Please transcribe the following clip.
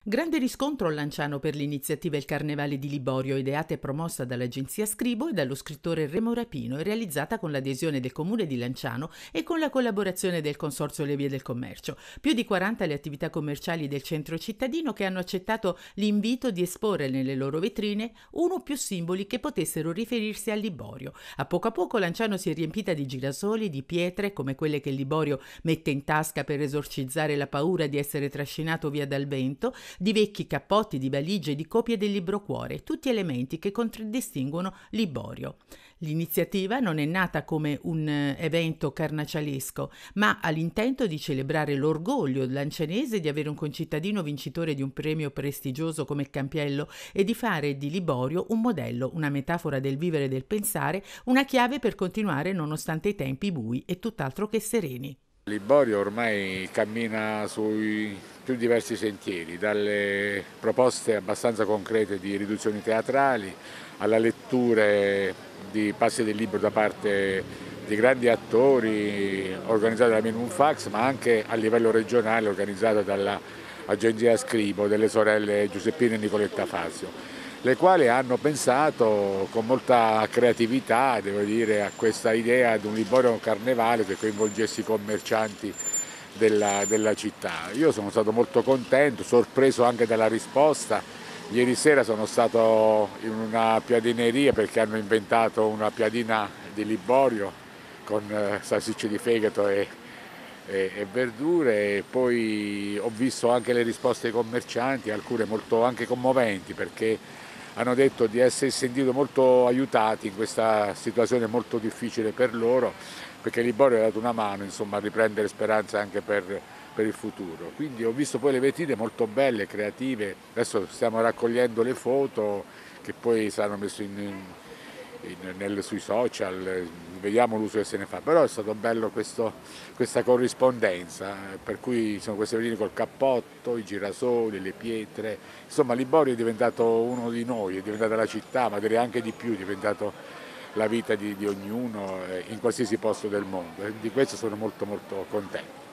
Grande riscontro a Lanciano per l'iniziativa Il Carnevale di Liborio, ideata e promossa dall'agenzia Scribo e dallo scrittore Remo Rapino e realizzata con l'adesione del comune di Lanciano e con la collaborazione del Consorzio Le Vie del Commercio. Più di 40 le attività commerciali del centro cittadino che hanno accettato l'invito di esporre nelle loro vetrine uno o più simboli che potessero riferirsi al Liborio. A poco Lanciano si è riempita di girasoli, di pietre come quelle che il Liborio mette in tasca per esorcizzare la paura di essere trascinato via dal vento, di vecchi cappotti, di valigie, di copie del libro cuore, tutti elementi che contraddistinguono Liborio. L'iniziativa non è nata come un evento carnacialesco, ma ha l'intento di celebrare l'orgoglio lancianese di avere un concittadino vincitore di un premio prestigioso come il Campiello e di fare di Liborio un modello, una metafora del vivere e del pensare, una chiave per continuare nonostante i tempi bui e tutt'altro che sereni. Liborio ormai cammina sui più diversi sentieri, dalle proposte abbastanza concrete di riduzioni teatrali alla letture di passi del libro da parte di grandi attori organizzati da Minimum Fax, ma anche a livello regionale organizzata dall'agenzia Scribo delle sorelle Giuseppina e Nicoletta Fazio, le quali hanno pensato con molta creatività, devo dire, a questa idea di un Liborio Carnevale che coinvolgesse i commercianti della città. Io sono stato molto contento, sorpreso anche dalla risposta. Ieri sera sono stato in una piadineria perché hanno inventato una piadina di Liborio con salsicce di fegato e verdure, e poi ho visto anche le risposte dei commercianti, alcune molto anche commoventi, perché hanno detto di essere sentiti molto aiutati in questa situazione molto difficile per loro, perché Liborio ha dato una mano, insomma, a riprendere speranza anche per il futuro. Quindi ho visto poi le vetrine molto belle, creative, adesso stiamo raccogliendo le foto che poi saranno messe sui social, vediamo l'uso che se ne fa, però è stato bello questa corrispondenza, per cui sono queste vetrine col cappotto, i girasoli, le pietre, insomma Liborio è diventato uno di noi, è diventata la città, ma direi anche di più, è diventato la vita di ognuno in qualsiasi posto del mondo, e di questo sono molto contento.